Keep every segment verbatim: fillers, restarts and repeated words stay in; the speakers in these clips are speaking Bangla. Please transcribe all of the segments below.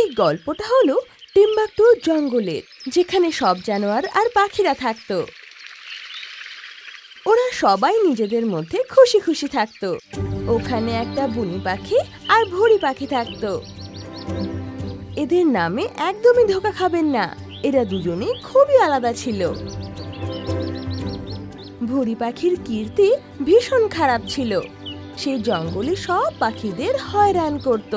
এই গল্পটা হলো টিম্বাকটু জঙ্গলের, যেখানে সব জানোয়ার আর পাখিরা থাকতো। ওরা সবাই নিজেদের মধ্যে খুশি খুশি থাকতো। ওখানে একটা বুনি পাখি আর ভুরি পাখি থাকতো। এদের নামে একদমই ধোঁকা খাবেন না, এরা দুজনেই খুবই আলাদা ছিল। ভুরি পাখির কীর্তি ভীষণ খারাপ ছিল। সে জঙ্গলে সব পাখিদের হয়রান করত।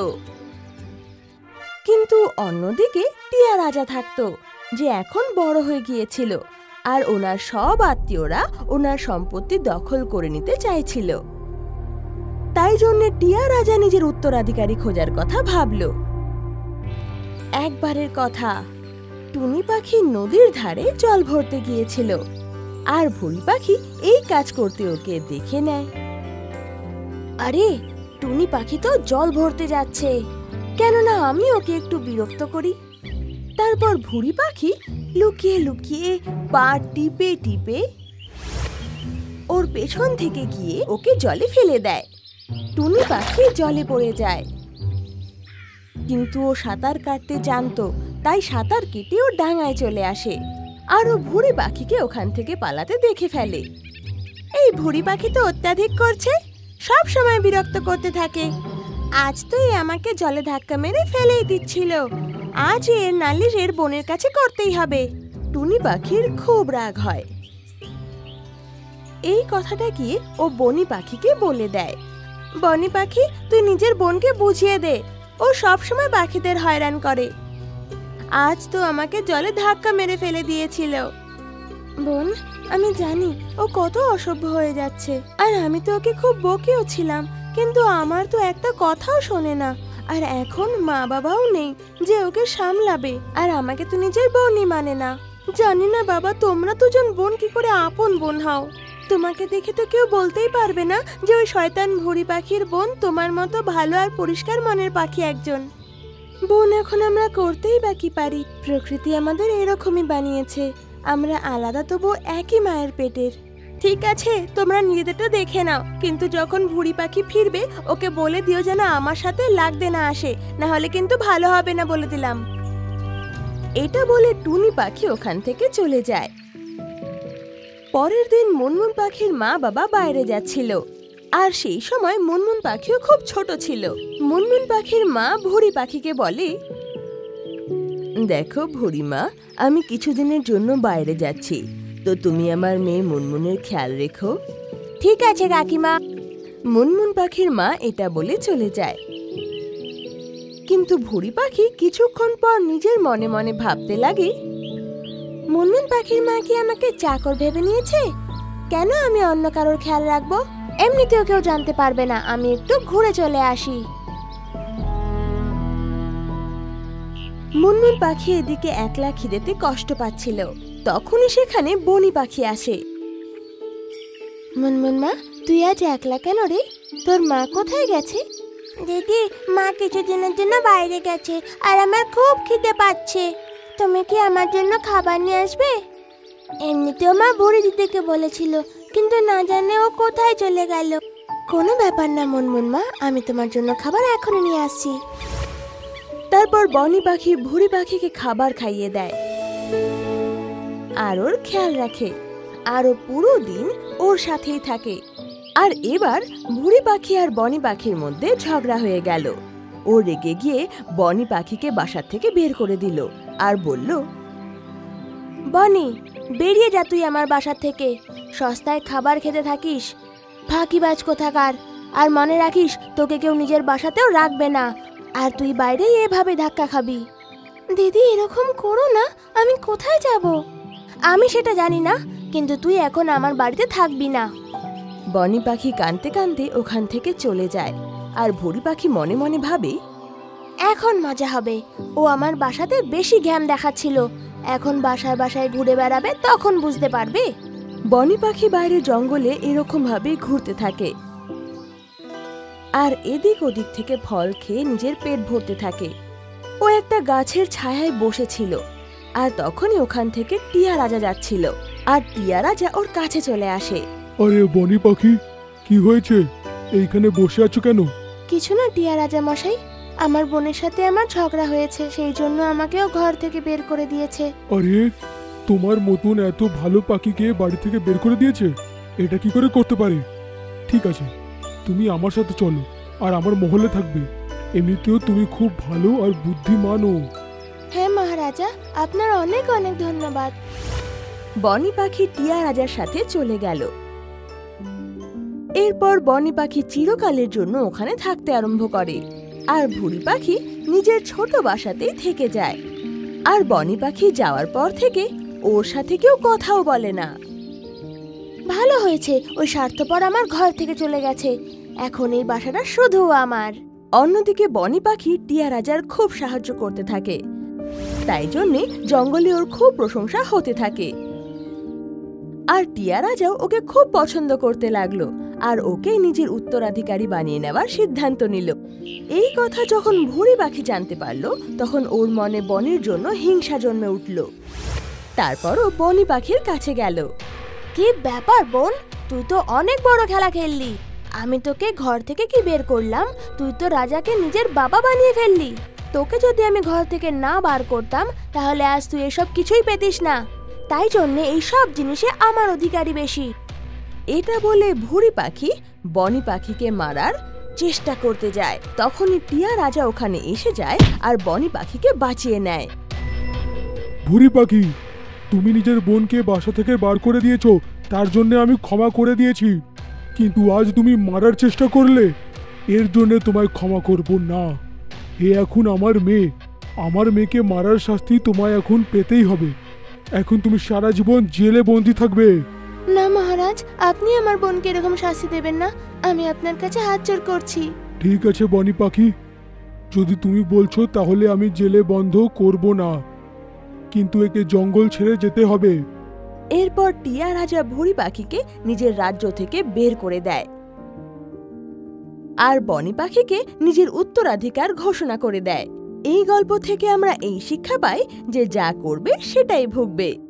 কিন্তু অন্যদিকে টিয়া রাজা থাকতো, যে এখন বড় হয়ে গিয়েছিল, আর ওনার সব আত্মীয়রা ওনার সম্পত্তি দখল করে নিতে চাইছিল। তাই জন্য টিয়া রাজা নিজের উত্তরাধিকারী খোঁজার কথা ভাবল। একবারের কথা, টুনি পাখি নদীর ধারে জল ভরতে গিয়েছিল, আর ভুরি পাখি এই কাজ করতে ওকে দেখে নেয়। আরে, টুনি পাখি তো জল ভরতে যাচ্ছে, কেননা আমি ওকে একটু বিরক্ত করি। তারপর ভুরি পাখি লুকিয়ে লুকিয়ে পা টিপে টিপে ওর পেছন থেকে গিয়ে ওকে জলে ফেলে দেয়। টুনি পাখি জলে পড়ে যায়, কিন্তু ও সাঁতার কাটতে জানতো, তাই সাঁতার কেটে ও ডাঙায় চলে আসে, আর ও ভুরি পাখিকে ওখান থেকে পালাতে দেখে ফেলে। এই ভুরি পাখি তো অত্যাধিক করছে, সব সময় বিরক্ত করতে থাকে। আজ তো এ আমাকে জলে ধাক্কা মেরে ফেলেই দিচ্ছিল, আজ এর নালিশ এর বোনের কাছে করতেই হবে। টুনি পাখির খুব রাগ হয়। এই কথাটা গিয়ে ও বনি পাখিকে বলে দেয়, বনি পাখি, তুই নিজের বোনকে বুঝিয়ে দে, ও সব সময় পাখিদের হয়রান করে। আজ তো আমাকে জলে ধাক্কা মেরে ফেলে দিয়েছিল। বোন, আমি জানি ও কত অসভ্য হয়ে যাচ্ছে, আর আমি তো ওকে খুব বকেও ছিলাম, কিন্তু আমার তো একটা কথাও শোনে না। আর এখন মা বাবাও নেই যে ওকে সামলাবে, আর আমাকে তো নিজের বোনই মানে না। জানি না বাবা, তোমরা দুজন বোন কি করে আপন বোন হও। তোমাকে দেখে তো কেউ বলতেই পারবে না যে ওই শয়তান ভুরি পাখির বোন তোমার মতো ভালো আর পরিষ্কার মনের পাখি একজন। বোন এখন আমরা করতেই বাকি পারি, প্রকৃতি আমাদের এরকমই বানিয়েছে, আমরা আলাদা তবু একই মায়ের পেটের। ঠিক আছে, তোমরা নিজেদেরটা দেখে নাও, কিন্তু যখন ভুরি পাখি ফিরবে ওকে বলে দিও যেন আমার সাথে লাগতে না আসে, না হলে কিন্তু ভালো হবে না বলে দিলাম। এটা বলে টুনি পাখি ওখান থেকে চলে যায়। পরের দিন মুনমুন পাখির মা বাবা বাইরে যাচ্ছিল, আর সেই সময় মুনমুন পাখিও খুব ছোট ছিল। মুনমুন পাখির মা ভুরি পাখিকে বলে, দেখো ভুরি মা, আমি কিছুদিনের জন্য বাইরে যাচ্ছি, তো তুমি আমার মেয়ে মুনমুনের খেয়াল রেখো। ঠিক আছে কাকিমা। মুনমুন পাখির মা এটা বলে চলে যায়। কিন্তু ভুরি পাখি কিছুক্ষণ পর নিজের মনে মনে ভাবতে লাগে, মুনমুন পাখির মা কি আমাকে চাকর ভেবে নিয়েছে? কেন আমি অন্য কারোর খেয়াল রাখবো? এমনিতেও কেউ জানতে পারবে না, আমি একটু ঘুরে চলে আসি। মুনমুন পাখি এদিকে একলা খিদেতে কষ্ট পাচ্ছিল। তখনই সেখানে বনি পাখি আসে। মুনমুন মা, তুই আজ একলা কেন রে? তোর মা কোথায় গেছে? দিদি, মা কিছুদিনের জন্য বাইরে গেছে, আর আমার খুব খিদে পাচ্ছে। তুমি কি আমার জন্য খাবার নিয়ে আসবে? এমনিতেও মা ভুরি দিদিকে বলেছিল, কিন্তু না জানে ও কোথায় চলে গেল। কোনো ব্যাপার না মুনমুন মা, আমি তোমার জন্য খাবার এখনই নিয়ে আসছি। তারপর বনি পাখি ভুরি পাখিকে খাবার খাইয়ে দেয়, আর ওর খেয়াল রাখে, আর ও পুরো দিন ওর সাথেই থাকে। আর এবার ভুরি পাখি আর বনি পাখির মধ্যে ঝগড়া হয়ে গেল। ও রেগে গিয়ে বনি পাখিকে বাসার থেকে বের করে দিল, আর বলল, বনি, বেরিয়ে যা তুই আমার বাসার থেকে। সস্তায় খাবার খেতে থাকিস, ফাঁকিবাজ কোথাকার। আর মনে রাখিস, তোকে কেউ নিজের বাসাতেও রাখবে না, আর তুই বাইরেই এভাবে ধাক্কা খাবি। দিদি, এরকম করো না, আমি কোথায় যাব? আমি সেটা জানি না, কিন্তু তুই এখন আমার বাড়িতে থাকবি না। বনি পাখি কাঁদতে কাঁদতে ওখান থেকে চলে যায়, আর ভুরি পাখি মনে মনে ভাবে, এখন মজা হবে। ও আমার বাসাতে বেশি ঘ্যাম দেখাচ্ছিল, এখন বাসায় বাসায় ঘুরে বেড়াবে, তখন বুঝতে পারবে। বনি পাখি বাইরে জঙ্গলে এরকম ভাবে ঘুরতে থাকে, আর এদিক ওদিক থেকে ফল খেয়ে নিজের পেট ভরতে থাকে। ও একটা গাছের ছায়ায় বসেছিল, আর তখনই ওখান থেকে টিয়া রাজা যাচ্ছিল, আর টিয়া রাজা ওর কাছে চলে আসে। আরে বনি পাখি, কি হয়েছে? এইখানে বসে আছো কেন? কিছু না টিয়া রাজা মশাই, আমার বোনের সাথে আমার ঝগড়া হয়েছে, সেই জন্য আমাকেও ঘর থেকে বের করে দিয়েছে। আরে তোমার মতন এত ভালো পাখিকে বাড়ি থেকে বের করে দিয়েছে? এটা কি করে করতে পারে? ঠিক আছে, তুমি আমার সাথে চলো আর আমার মহলে থাকবে। এমনিতেও তুমি খুব ভালো আর বুদ্ধিমানও। হ্যাঁ মহারাজা, আপনার অনেক অনেক ধন্যবাদ। বনি পাখি টিয়া রাজার সাথে চলে গেল। এরপর বনি পাখি চিরকালের জন্য ওখানে থাকতে আরম্ভ করে, আর ভুঁড়ি পাখি নিজের ছোট বাসাতেই থেকে যায়। আর বনি পাখি যাওয়ার পর থেকে ওর সাথে কেউ কথাও বলে না। ভালো হয়েছে, ওই স্বার্থপর আমার ঘর থেকে চলে গেছে। এখন এই বাসাটা শুধু আমার। অন্যদিকে বনি পাখি টিয়া রাজার খুব সাহায্য করতে থাকে, তাই জন্যে জঙ্গলে ওর খুব প্রশংসা হতে থাকে। আর টিয়া রাজাও ওকে খুব পছন্দ করতে লাগলো, আর ওকে নিজের উত্তরাধিকারী বানিয়ে নেওয়ার সিদ্ধান্ত নিল। এই কথা যখন ভুঁড়ি পাখি জানতে পারলো, তখন ওর মনে বনির জন্য হিংসা জন্মে উঠল। তারপরও বনি পাখির কাছে গেল। কি ব্যাপার বোন, তুই তো অনেক বড় খেলা খেললি। আমি তোকে ঘর থেকে কি বের করলাম, তুই তো রাজাকে নিজের বাবা বানিয়ে ফেললি। তোকে যদি আমি ঘর থেকে না বার করতাম, তাহলে আজ তুই এসব কিছুই পেতিস না। তাই জন্যে এই সব জিনিসে আমার অধিকারী বেশি। এটা বলে ভুঁড়ি পাখি বনি পাখিকে মারার চেষ্টা করতে যায়। তখনই টিয়া রাজা ওখানে এসে যায় আর বনি পাখিকে বাঁচিয়ে নেয়। ভুঁড়ি পাখি, তুমি নিজের বোনকে বাসা থেকে বার করে দিয়েছো, তার জন্য আমি ক্ষমা করে দিয়েছি। কিন্তু আজ তুমি মারার চেষ্টা করলে, এর জন্য তোমায় ক্ষমা করব না। এ এখন আমার মেয়ে, আমার মেয়েকে মারার শাস্তি তোমায় এখন পেতেই হবে। এখন তুমি সারা জীবন জেলে বন্দী থাকবে। না মহারাজ, আপনি আমার বোনকে এরকম শাস্তি দেবেন না। আমি আপনার কাছে হাত জোড় করছি। ঠিক আছে বনি পাখি, যদি তুমি বলছো তাহলে আমি জেলে বন্ধ করব না, কিন্তু একে জঙ্গল ছেড়ে যেতে হবে। এরপর টিয়া রাজা ভুঁড়ি পাখিকে নিজের রাজ্য থেকে বের করে দেয়, আর বনি পাখিকে নিজের উত্তরাধিকার ঘোষণা করে দেয়। এই গল্প থেকে আমরা এই শিক্ষা পাই যে যা করবে সেটাই ভুগবে।